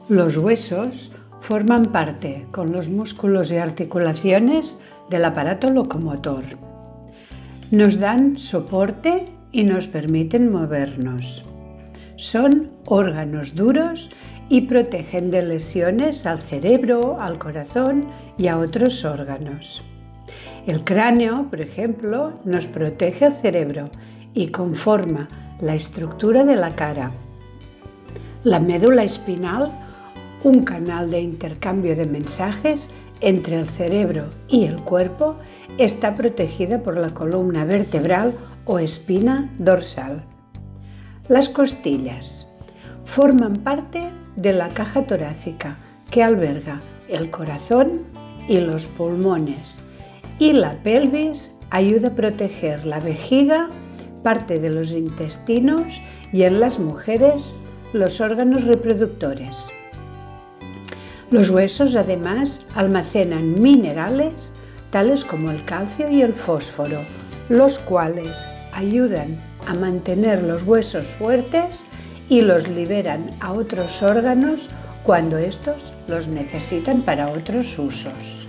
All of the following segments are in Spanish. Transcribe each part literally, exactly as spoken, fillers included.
Los huesos forman parte, con los músculos y articulaciones, del aparato locomotor. Nos dan soporte y nos permiten movernos. Son órganos duros y protegen de lesiones al cerebro, al corazón y a otros órganos. El cráneo, por ejemplo, nos protege el cerebro y conforma la estructura de la cara. La médula espinal, un canal de intercambio de mensajes entre el cerebro y el cuerpo, está protegida por la columna vertebral o espina dorsal. Las costillas forman parte de la caja torácica que alberga el corazón y los pulmones, y la pelvis ayuda a proteger la vejiga, parte de los intestinos y en las mujeres los órganos reproductores. Los huesos además almacenan minerales tales como el calcio y el fósforo, los cuales ayudan a mantener los huesos fuertes y los liberan a otros órganos cuando estos los necesitan para otros usos.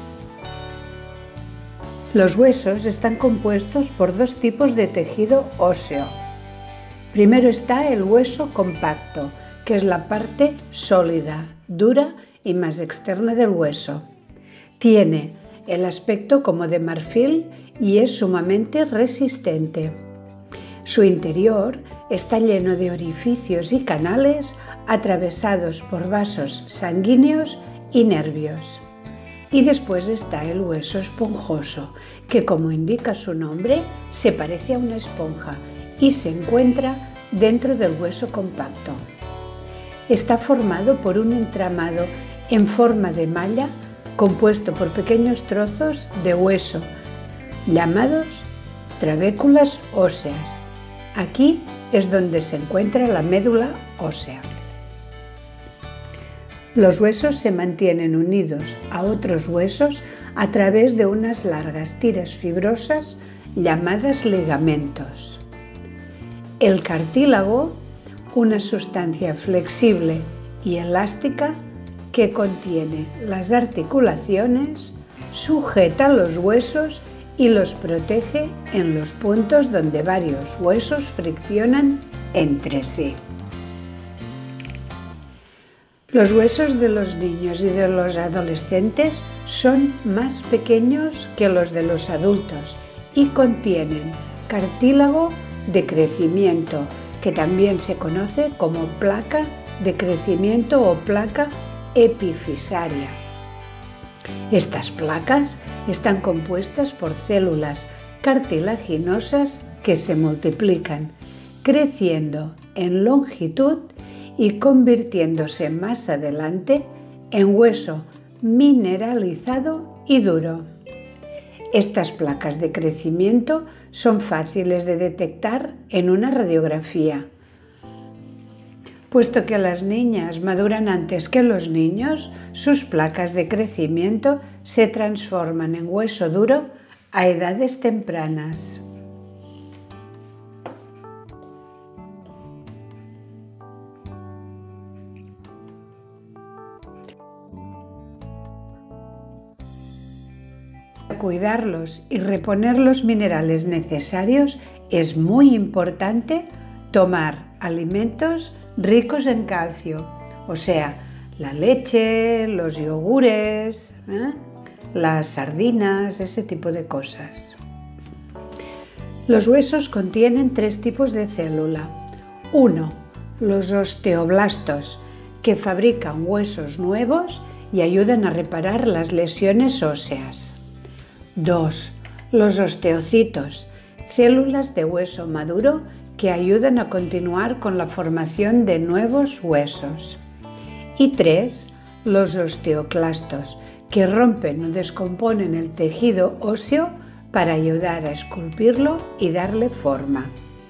Los huesos están compuestos por dos tipos de tejido óseo. Primero está el hueso compacto, que es la parte sólida, dura y más externa del hueso. Tiene el aspecto como de marfil y es sumamente resistente. Su interior está lleno de orificios y canales atravesados por vasos sanguíneos y nervios. Y después está el hueso esponjoso, que como indica su nombre, se parece a una esponja y se encuentra dentro del hueso compacto. Está formado por un entramado en forma de malla compuesto por pequeños trozos de hueso, llamados trabéculas óseas. Aquí es donde se encuentra la médula ósea. Los huesos se mantienen unidos a otros huesos a través de unas largas tiras fibrosas llamadas ligamentos. El cartílago, una sustancia flexible y elástica que contiene las articulaciones, sujeta los huesos y los protege en los puntos donde varios huesos friccionan entre sí. Los huesos de los niños y de los adolescentes son más pequeños que los de los adultos y contienen cartílago de crecimiento, que también se conoce como placa de crecimiento o placa epifisaria. Estas placas están compuestas por células cartilaginosas que se multiplican, creciendo en longitud y convirtiéndose más adelante en hueso mineralizado y duro. Estas placas de crecimiento son fáciles de detectar en una radiografía. Puesto que las niñas maduran antes que los niños, sus placas de crecimiento se transforman en hueso duro a edades tempranas. Para cuidarlos y reponer los minerales necesarios es muy importante tomar alimentos ricos en calcio, o sea, la leche, los yogures, ¿eh? las sardinas, ese tipo de cosas. Los huesos contienen tres tipos de célula. Uno, los osteoblastos, que fabrican huesos nuevos y ayudan a reparar las lesiones óseas. Dos, los osteocitos, células de hueso maduro que ayudan a continuar con la formación de nuevos huesos. Y tres, los osteoclastos, que rompen o descomponen el tejido óseo para ayudar a esculpirlo y darle forma.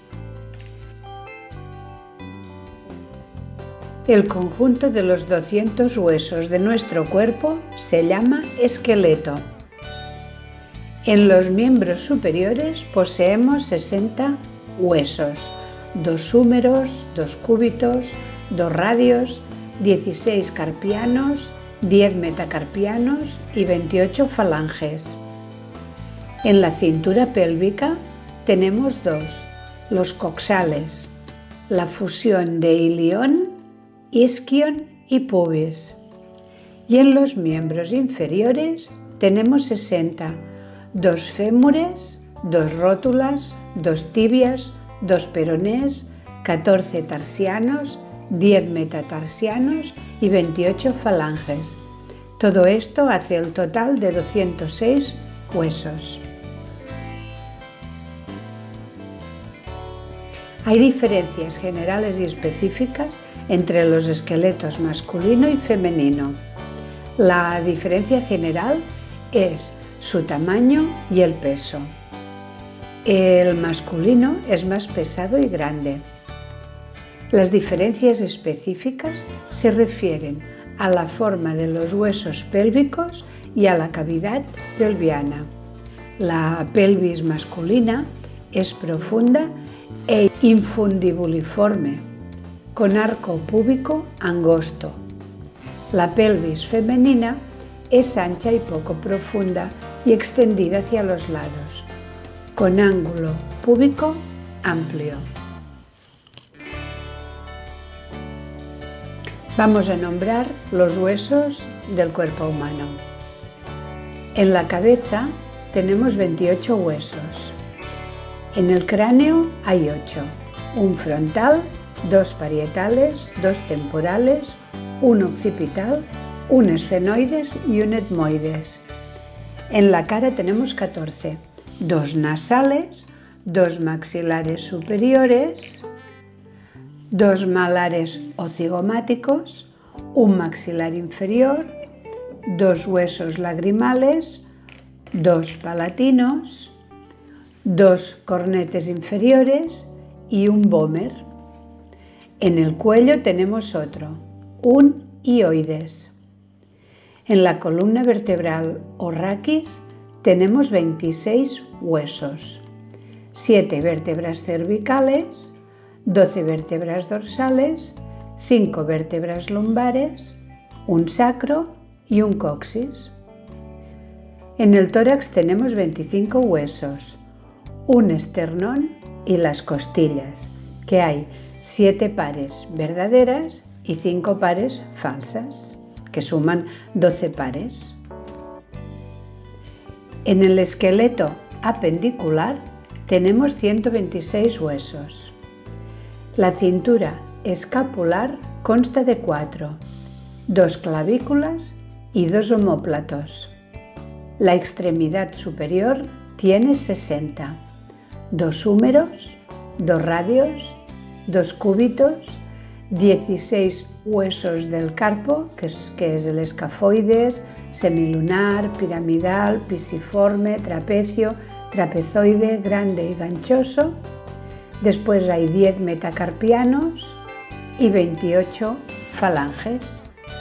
El conjunto de los doscientos huesos de nuestro cuerpo se llama esqueleto. En los miembros superiores poseemos sesenta huesos, dos húmeros, dos cúbitos, dos radios, dieciséis carpianos, diez metacarpianos y veintiocho falanges. En la cintura pélvica tenemos dos, los coxales, la fusión de ilión, isquion y pubis. Y en los miembros inferiores tenemos sesenta, dos fémures, dos rótulas, dos tibias, dos peronés, catorce tarsianos, diez metatarsianos y veintiocho falanges. Todo esto hace el total de doscientos seis huesos. Hay diferencias generales y específicas entre los esqueletos masculino y femenino. La diferencia general es su tamaño y el peso. El masculino es más pesado y grande. Las diferencias específicas se refieren a la forma de los huesos pélvicos y a la cavidad pelviana. La pelvis masculina es profunda e infundibuliforme, con arco púbico angosto. La pelvis femenina es ancha y poco profunda y extendida hacia los lados, con ángulo púbico amplio. Vamos a nombrar los huesos del cuerpo humano. En la cabeza tenemos veintiocho huesos. En el cráneo hay ocho, un frontal, dos parietales, dos temporales, un occipital, un esfenoides y un etmoides. En la cara tenemos catorce, dos nasales, dos maxilares superiores, dos malares ocigomáticos, un maxilar inferior, dos huesos lagrimales, dos palatinos, dos cornetes inferiores y un vómer. En el cuello tenemos otro, un hioides. En la columna vertebral o raquis tenemos veintiséis huesos, siete vértebras cervicales, doce vértebras dorsales, cinco vértebras lumbares, un sacro y un coxis. En el tórax tenemos veinticinco huesos, un esternón y las costillas, que hay siete pares verdaderas y cinco pares falsas, que suman doce pares. En el esqueleto apendicular tenemos ciento veintiséis huesos. La cintura escapular consta de cuatro, dos clavículas y dos omóplatos. La extremidad superior tiene sesenta, dos húmeros, dos radios, dos cúbitos, dieciséis huesos del carpo, que es, que es el escafoides, semilunar, piramidal, pisiforme, trapecio, trapezoide, grande y ganchoso. Después hay diez metacarpianos y veintiocho falanges.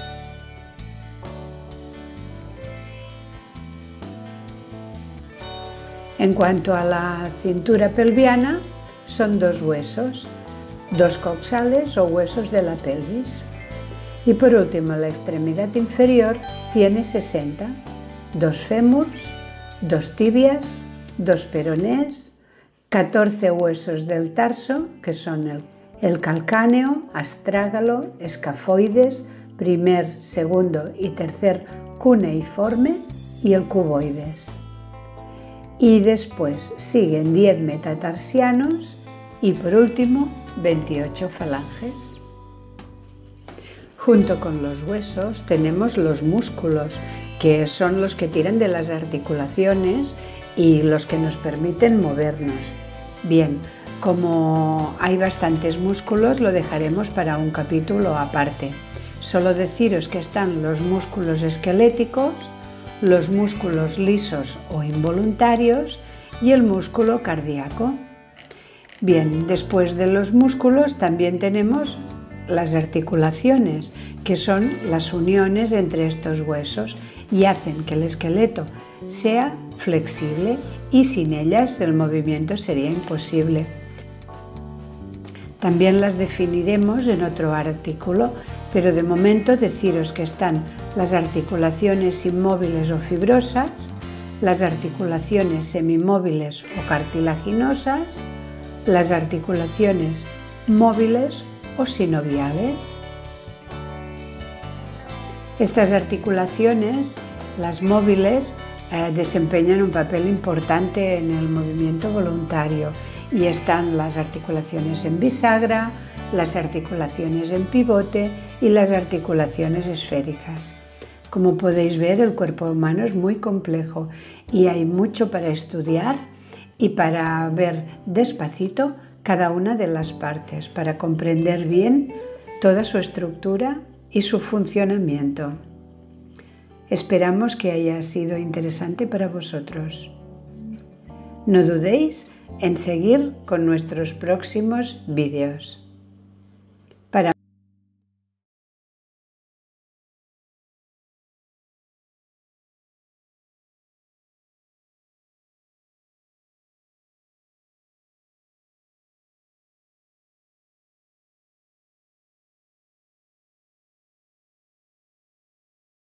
En cuanto a la cintura pelviana, son dos huesos, dos coxales o huesos de la pelvis. Y por último, la extremidad inferior tiene sesenta, dos fémurs, dos tibias, dos peronés, catorce huesos del tarso, que son el, el calcáneo, astrágalo, escafoides, primer, segundo y tercer cuneiforme y el cuboides. Y después siguen diez metatarsianos y por último veintiocho falanges. Junto con los huesos tenemos los músculos, que son los que tiran de las articulaciones y los que nos permiten movernos. Bien, como hay bastantes músculos, lo dejaremos para un capítulo aparte. Solo deciros que están los músculos esqueléticos, los músculos lisos o involuntarios y el músculo cardíaco. Bien, después de los músculos también tenemos las articulaciones, que son las uniones entre estos huesos y hacen que el esqueleto sea flexible y sin ellas el movimiento sería imposible. También las definiremos en otro artículo pero de momento deciros que están las articulaciones inmóviles o fibrosas, las articulaciones semimóviles o cartilaginosas, las articulaciones móviles o sinoviales. Estas articulaciones, las móviles, eh, desempeñan un papel importante en el movimiento voluntario y están las articulaciones en bisagra, las articulaciones en pivote y las articulaciones esféricas. Como podéis ver, el cuerpo humano es muy complejo y hay mucho para estudiar y para ver despacito cada una de las partes, para comprender bien toda su estructura y su funcionamiento. Esperamos que haya sido interesante para vosotros. No dudéis en seguir con nuestros próximos vídeos.